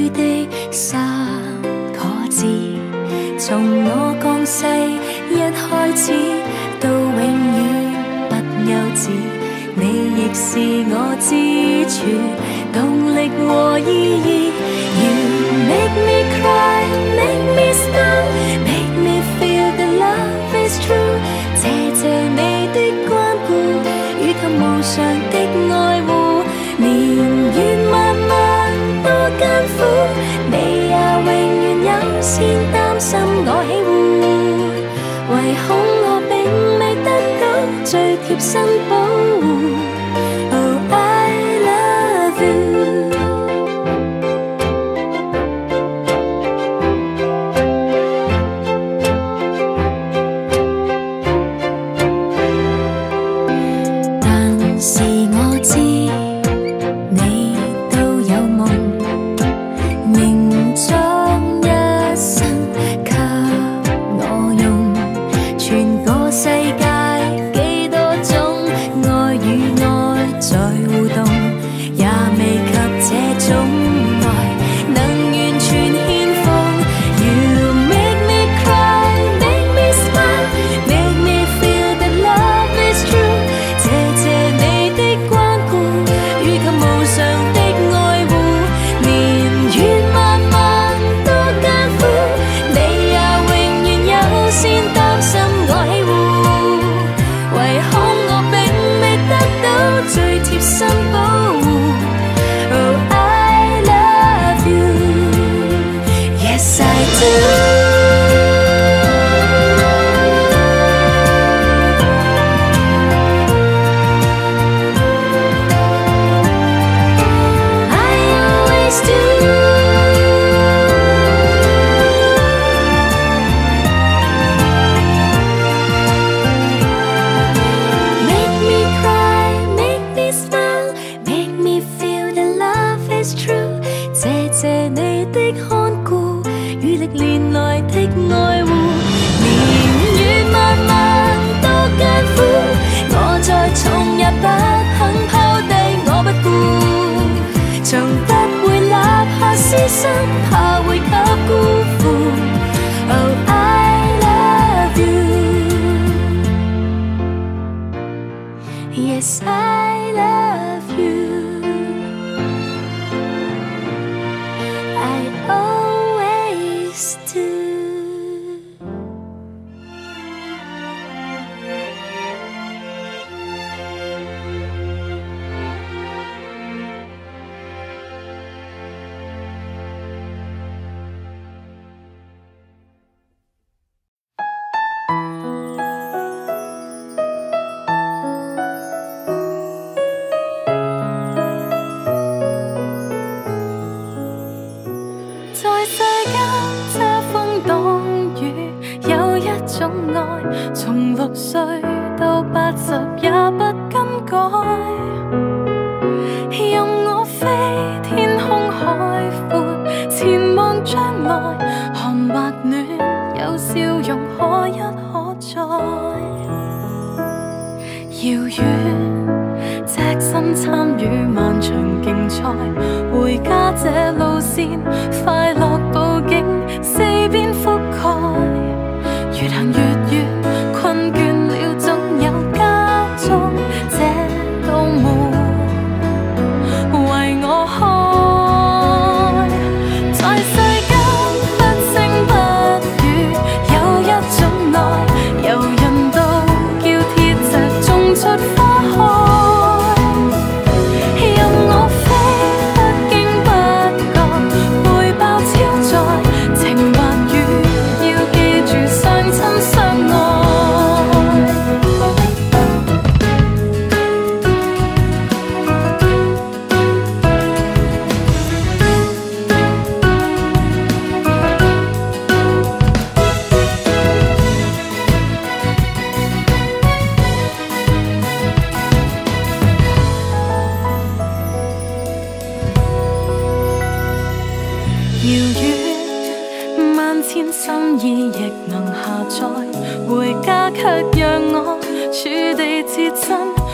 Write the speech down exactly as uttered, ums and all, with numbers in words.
雨的三個字，從我降世一開始到永遠不休止，你亦是我支柱、動力和意義。You make me cry, make me smile, make me feel that love is true。謝謝你的關顧，與及無常的愛護，年月漫漫多艱苦，你也永遠優先擔心我喜惡，唯恐我並未得到最貼身保護。Oh, I love you。但是我知你都有夢，凝將一生給我用，全個世界幾多種愛與愛在互動，也未及這種愛能完全獻奉。You make me cry, make me smile, make me feel that love is true。謝謝你的關顧，與及無常的愛護，年月漫漫多艱苦，你也永遠優先擔心我喜惡，唯恐我並未得到最貼身保護。Oh, I love you, yes I do。怕會給辜負。Oh, I love you, yes I love you, I always do。從六歲到八十也不更改，任我飛，天空海闊，前望將來，寒或暖，有笑容可一可再。遙遠，隻身參與漫長競賽，回家這路線，快樂佈景四邊覆蓋。越行越遠，困倦了總有家中這道門為我開。在世間不聲不語，有一種愛，柔韌到叫鐵石種出花開。任我飛，不經不覺背包超載，情或雨要記住相親相愛。遙遠萬千心意亦能下載，回家卻讓我處地設身。